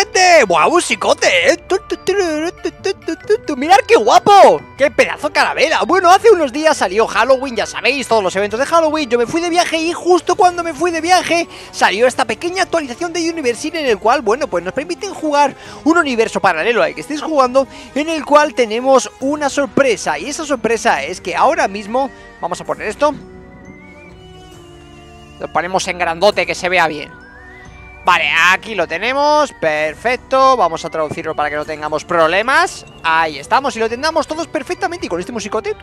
gente! ¡Buah, musicote! ¡Mirad qué guapo! ¡Qué pedazo de calavera! Bueno, hace unos días salió Halloween, ya sabéis, todos los eventos de Halloween. Yo me fui de viaje y justo cuando me fui de viaje salió esta pequeña actualización de University en el cual, bueno, pues nos permiten jugar un universo paralelo al que estéis jugando, en el cual tenemos una sorpresa. Y esa sorpresa es que ahora mismo, vamos a poner esto, lo ponemos en grandote que se vea bien. Vale, aquí lo tenemos, perfecto. Vamos a traducirlo para que no tengamos problemas. Ahí estamos, y lo tengamos todos perfectamente. Y con este musicote,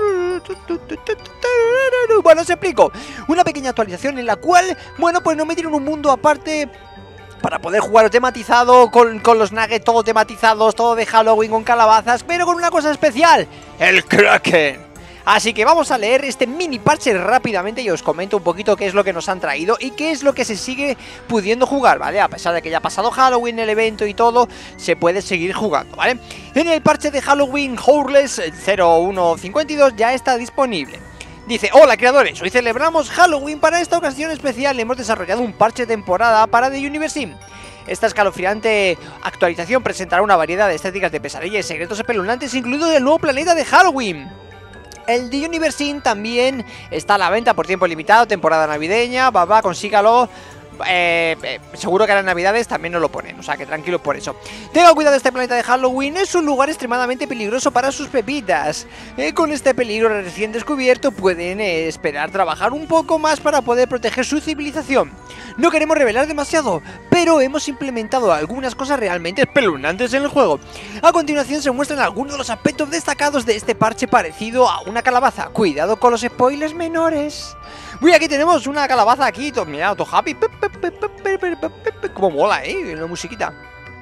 bueno, os explico. Una pequeña actualización en la cual, bueno, pues nos metieron un mundo aparte para poder jugar tematizado, con los nuggets todo tematizados, todo de Halloween con calabazas, pero con una cosa especial: el Kraken. Así que vamos a leer este mini parche rápidamente y os comento un poquito qué es lo que nos han traído y qué es lo que se sigue pudiendo jugar, ¿vale? A pesar de que ya ha pasado Halloween, el evento y todo, se puede seguir jugando, ¿vale? En el parche de Halloween Howless 0152 ya está disponible. Dice: hola creadores, hoy celebramos Halloween. Para esta ocasión especial hemos desarrollado un parche de temporada para The University. Esta escalofriante actualización presentará una variedad de estéticas de pesadilla y secretos espeluznantes, incluido el nuevo planeta de Halloween. El The University también está a la venta por tiempo limitado, temporada navideña, consígalo. Seguro que a las navidades también nos lo ponen, o sea que tranquilos por eso. Tengan cuidado, este planeta de Halloween es un lugar extremadamente peligroso para sus pepitas. Con este peligro recién descubierto pueden esperar trabajar un poco más para poder proteger su civilización. No queremos revelar demasiado, pero hemos implementado algunas cosas realmente espeluznantes en el juego. A continuación se muestran algunos de los aspectos destacados de este parche parecido a una calabaza. Cuidado con los spoilers menores. Uy, aquí tenemos una calabaza aquí, mira, todo happy. Como mola, la musiquita.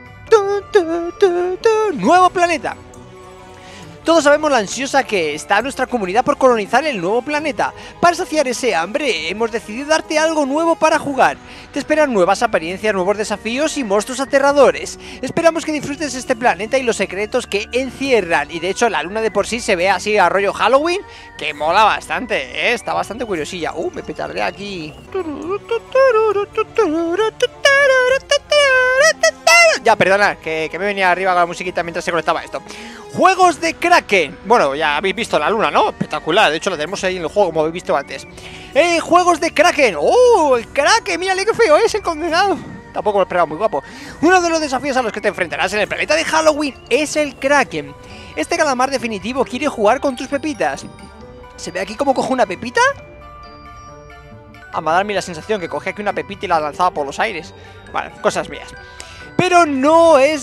Nuevo planeta. Todos sabemos lo ansiosa que está nuestra comunidad por colonizar el nuevo planeta. Para saciar ese hambre, hemos decidido darte algo nuevo para jugar. Te esperan nuevas apariencias, nuevos desafíos y monstruos aterradores. Esperamos que disfrutes este planeta y los secretos que encierran. Y de hecho, la luna de por sí se ve así a rollo Halloween, que mola bastante, está bastante curiosilla. Me petardé aquí. Ya, perdona, que me venía arriba con la musiquita mientras se conectaba esto. Juegos de Kraken. Bueno, ya habéis visto la luna, ¿no? Espectacular, de hecho la tenemos ahí en el juego, como habéis visto antes. Juegos de Kraken. El Kraken, mírale qué feo es el condenado. Tampoco lo esperaba, muy guapo. Uno de los desafíos a los que te enfrentarás en el planeta de Halloween es el Kraken. Este calamar definitivo quiere jugar con tus pepitas. ¿Se ve aquí cómo coge una pepita? Me ha dado la sensación que cogía aquí una pepita y la lanzaba por los aires. Vale, cosas mías. Pero no es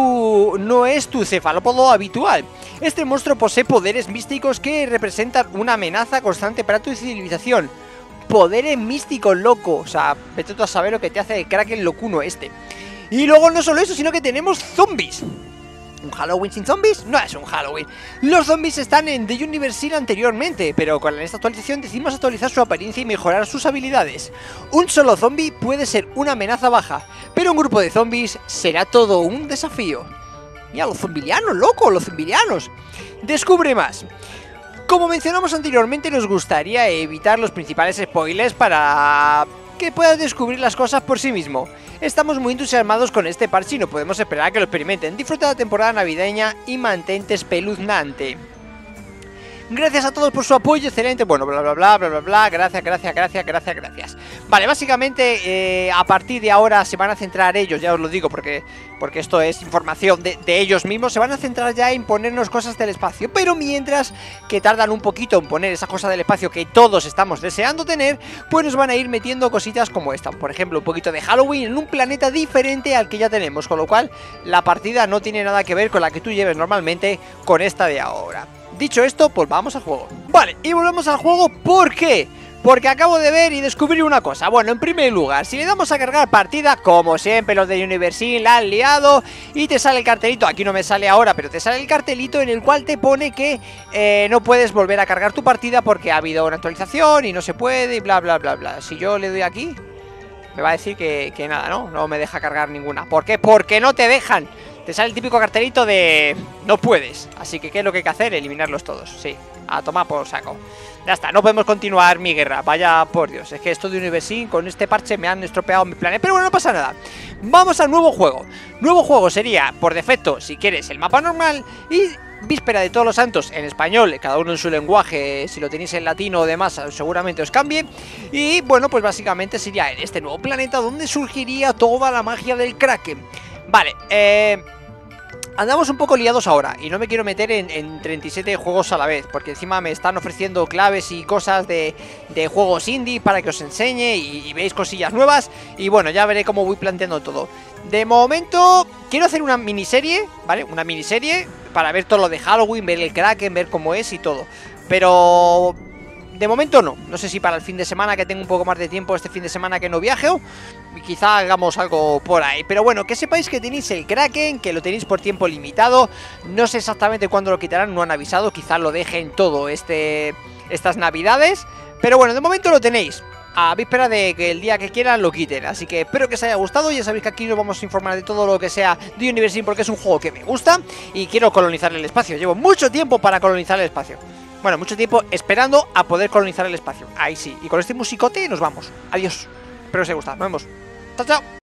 tu cefalópodo habitual. Este monstruo posee poderes místicos que representan una amenaza constante para tu civilización. Poderes místicos, loco. O sea, vete tú a saber lo que te hace el Kraken locuno este. Y luego no solo eso, sino que tenemos zombies. ¿Un Halloween sin zombies? No es un Halloween. Los zombies están en The University anteriormente, pero con esta actualización decidimos actualizar su apariencia y mejorar sus habilidades. Un solo zombie puede ser una amenaza baja, pero un grupo de zombies será todo un desafío. Mira, los zombilianos, loco, los zombilianos. Descubre más. Como mencionamos anteriormente, nos gustaría evitar los principales spoilers para que puedas descubrir las cosas por sí mismo. Estamos muy entusiasmados con este parche y no podemos esperar a que lo experimenten. Disfruta la temporada navideña y mantente espeluznante. Gracias a todos por su apoyo, excelente. Bueno, bla bla bla bla bla bla. Gracias. Vale, básicamente a partir de ahora se van a centrar ellos, ya os lo digo, porque esto es información de ellos mismos. Se van a centrar ya en ponernos cosas del espacio, pero mientras que tardan un poquito en poner esas cosas del espacio que todos estamos deseando tener, pues nos van a ir metiendo cositas como esta. Por ejemplo, un poquito de Halloween en un planeta diferente al que ya tenemos, con lo cual la partida no tiene nada que ver con la que tú lleves normalmente con esta de ahora. Dicho esto, pues vamos al juego. Vale, y volvemos al juego, ¿por qué? Porque acabo de ver y descubrir una cosa. Bueno, en primer lugar, si le damos a cargar partida, como siempre los de University la han liado y te sale el cartelito, aquí no me sale ahora, pero te sale el cartelito en el cual te pone que no puedes volver a cargar tu partida porque ha habido una actualización y no se puede y bla bla bla bla. Si yo le doy aquí, me va a decir que nada, ¿no? No me deja cargar ninguna. ¿Por qué? Porque no te dejan. Te sale el típico cartelito de no puedes. Así que ¿qué es lo que hay que hacer? Eliminarlos todos, sí. A tomar por saco. Ya está, no podemos continuar mi guerra. Vaya por Dios, es que esto de University con este parche me han estropeado mi plan. Pero bueno, no pasa nada. Vamos al nuevo juego. Nuevo juego sería, por defecto, si quieres, el mapa normal. Y Víspera de Todos los Santos en español, cada uno en su lenguaje. Si lo tenéis en latino o demás, seguramente os cambie. Y bueno, pues básicamente sería en este nuevo planeta donde surgiría toda la magia del Kraken. Vale, andamos un poco liados ahora y no me quiero meter en 37 juegos a la vez, porque encima me están ofreciendo claves y cosas de juegos indie para que os enseñe y veáis cosillas nuevas. Y bueno, ya veré cómo voy planteando todo. De momento quiero hacer una miniserie, ¿vale? Una miniserie para ver todo lo de Halloween, ver el Kraken, ver cómo es y todo. Pero de momento no sé si para el fin de semana, que tengo un poco más de tiempo este fin de semana que no viajo, quizá hagamos algo por ahí. Pero bueno, que sepáis que tenéis el Kraken, que lo tenéis por tiempo limitado. No sé exactamente cuándo lo quitarán, no han avisado, quizá lo dejen todo estas navidades. Pero bueno, de momento lo tenéis, a víspera de que el día que quieran lo quiten. Así que espero que os haya gustado. Ya sabéis que aquí nos vamos a informar de todo lo que sea de University, porque es un juego que me gusta y quiero colonizar el espacio. Llevo mucho tiempo para colonizar el espacio. Bueno, mucho tiempo esperando a poder colonizar el espacio. Ahí sí. Y con este musicote nos vamos. Adiós. Espero que os haya gustado. Nos vemos. Chao, chao.